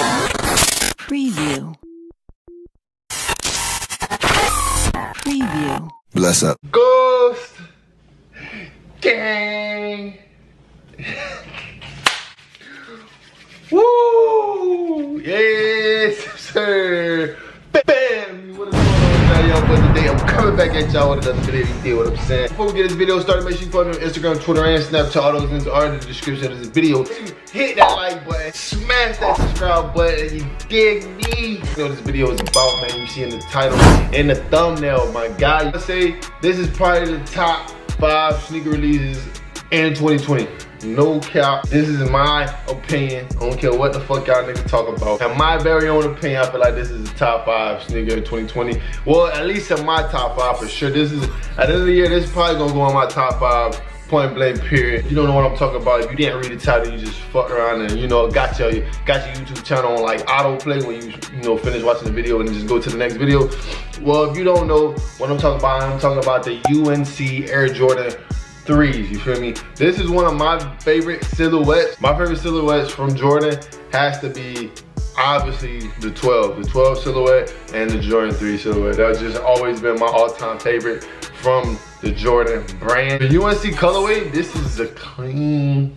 Preview. Preview. Bless up. Ghost Gang. Woo! Yes, sir. Bam! What is going on, y'all? But today I'm coming back at y'all with another video. You know what I'm saying? Before we get this video started, make sure you follow me on Instagram, Twitter, and Snapchat. All those links are in the description of this video. Hit that like button, smash that subscribe button. You dig me? You know what this video is about, man. You see in the title and the thumbnail, my guy. I say this is probably the top 5 sneaker releases in 2020. No cap. This is my opinion. I don't care what the fuck y'all niggas talk about. In my very own opinion, I feel like this is the top 5 sneaker in 2020. Well, at least in my top 5 for sure. This is, at the end of the year, this is probably gonna go on my top 5 point blank period. You don't know what I'm talking about. If you didn't read the title, you just fuck around and got your YouTube channel on like autoplay when you finish watching the video and just go to the next video. Well, if you don't know what I'm talking about the UNC Air Jordan 3s, you feel me? This is one of my favorite silhouettes. My favorite silhouettes from Jordan has to be obviously the 12 silhouette and the Jordan 3 silhouette. That's just always been my all-time favorite from the Jordan brand. The UNC colorway, this is a clean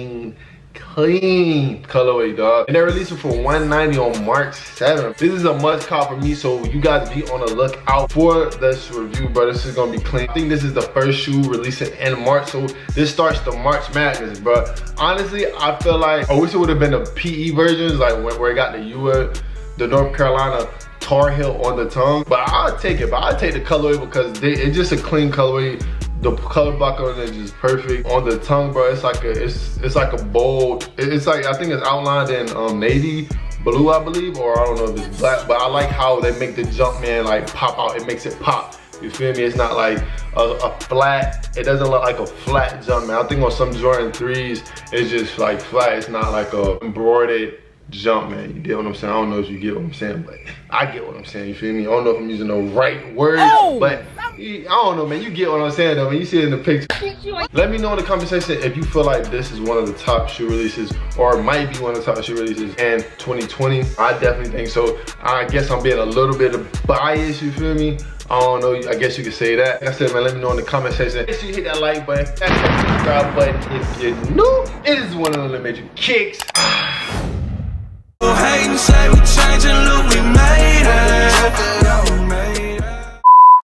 colorway, dog. And they released it for $190 on March 7th. This is a must cop for me, so you guys be on the lookout for this review, bro. This is gonna be clean. I think this is the first shoe releasing in March, so this starts the March Madness, bro. Honestly, I feel like I wish it would have been the PE versions, like where it got the North Carolina Tar Heel on the tongue. But I'll take it, but I'll take the colorway because it's just a clean colorway. The color block on it is just perfect. On the tongue, bro, it's like a bold. It's like, I think it's outlined in navy blue, I believe, or I don't know if it's black. But I like how they make the Jumpman like pop out. It makes it pop. You feel me? It's not like a flat. It doesn't look like a flat Jumpman. I think on some Jordan 3s, it's just like flat. It's not like a embroidered Jumpman. You get what I'm saying? I don't know if you get what I'm saying, but I get what I'm saying. You feel me? I don't know if I'm using the right words, but I don't know, man. You get what I'm saying, though. When you see it in the picture, let me know in the comment section if you feel like this is one of the top shoe releases, or might be one of the top shoe releases in 2020. I definitely think so. I guess I'm being a little bit biased. You feel me? I don't know, I guess you could say that. Like I said, man, let me know in the comment section. Make sure you hit that like button, that subscribe button if you're new. It is one of the major kicks. Hate and say we changing, look, we